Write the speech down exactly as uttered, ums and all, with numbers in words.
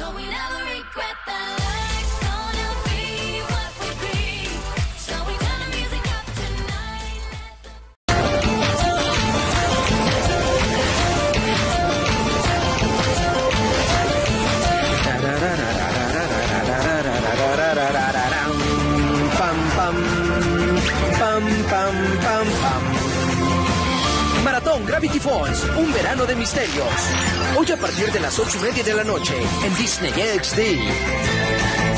Maratón Gravity Falls, un verano de misterios. Hoy a partir de las ocho y media de la noche en Disney X D.